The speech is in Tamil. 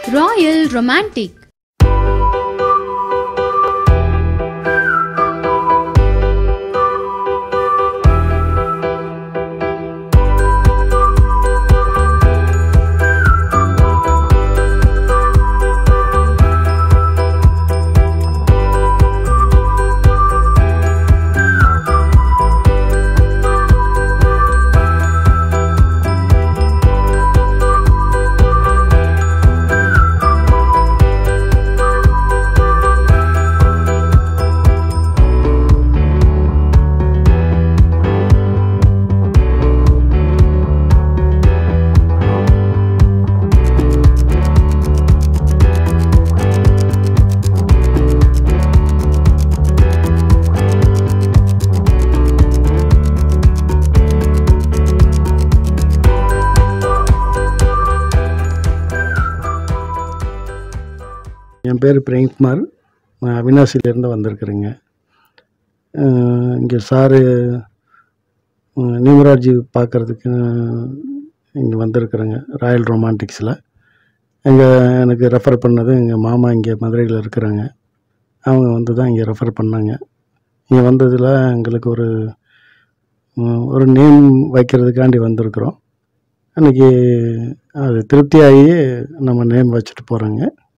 Royal Romantic. என் பேர் Kumar. நான் அவினாசியிலேருந்து வந்திருக்கிறேங்க. இங்கே சாரு நியூமராலஜி பார்க்குறதுக்கு இங்கே வந்திருக்கிறேங்க. ராயல் ரொமான்டிக்ஸில் எனக்கு ரெஃபர் பண்ணது எங்கள் மாமா இங்கே மதுரையில் இருக்கிறாங்க. அவங்க வந்து தான் இங்கே ரெஃபர் பண்ணாங்க. இங்கே வந்ததில் எங்களுக்கு ஒரு நேம் வைக்கிறதுக்காண்டி வந்திருக்கிறோம். அன்றைக்கி அது திருப்தியாகி நம்ம நேம் வச்சுட்டு போகிறோங்க.